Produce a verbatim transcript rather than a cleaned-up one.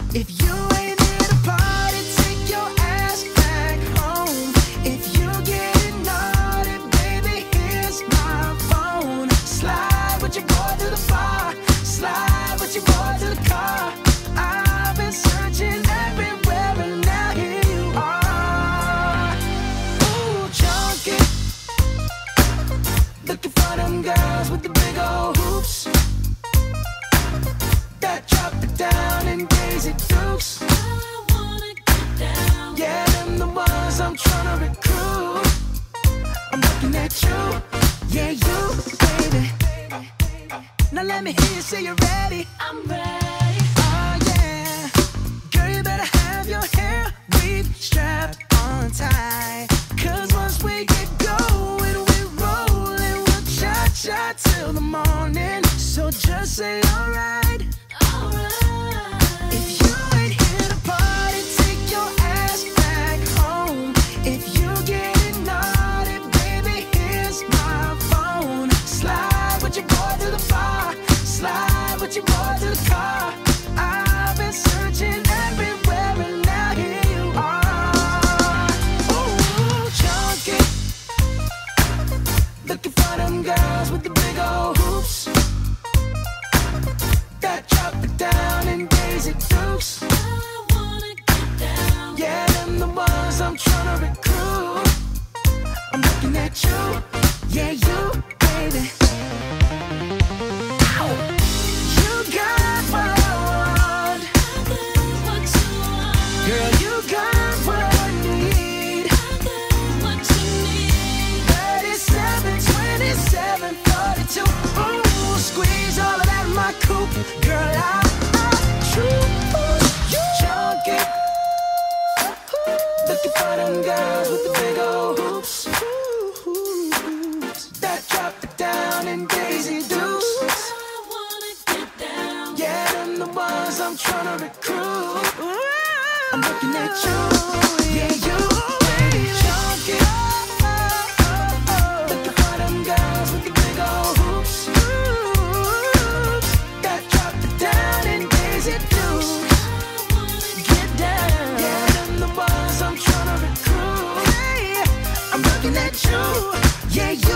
If you ain't here to party, take your ass back home. If you're getting naughty, baby, here's my phone. Slide with your boy to the bar, slide with your boy to the car. I've been searching everywhere and now here you are. Ooh, junkie, looking for them girls with the big old hoops that drop it down in Daisy Dukes. I wanna get down. Yeah, them the ones I'm tryna recruit. I'm looking at you, yeah, you, baby. Now let me hear you say you're ready. I'm ready. Oh yeah, girl, you better have your hair weave strapped on tight. Cause once we get going, we rollin', we'll cha-cha till the morning. So just say alright. Alright. If you ain't here to party, take your ass back home. If you're getting naughty, baby, here's my phone. Slide with your boy to the bar, slide with your boy to the car. I've been searching everywhere and now here you are. Ooh, junkie, looking for them girls with the big old hoops that drop it down in Daisy Dukes. I wanna get down. Yeah, them the ones I'm tryna recruit. I'm looking at you, yeah, you, baby. Ow! You got what I want, I got what you want. girl, you got what I need. I got what you need. thirty-seven, twenty-seven, forty-two. Ooh, squeeze all of that in my coupe. Girl, I, I choose you. Junkie, looking for them girls with the big old hoops that drop it down in Daisy Dukes. I wanna get down. Yeah, them the ones I'm tryna recruit. I'm looking at you, yeah, you, baby, junkie. Looking for them girls with the big old hoops that drop it down in Daisy Dukes. I wanna Get down, yeah, them the ones I'm tryna recruit. I'm looking at you, yeah, you.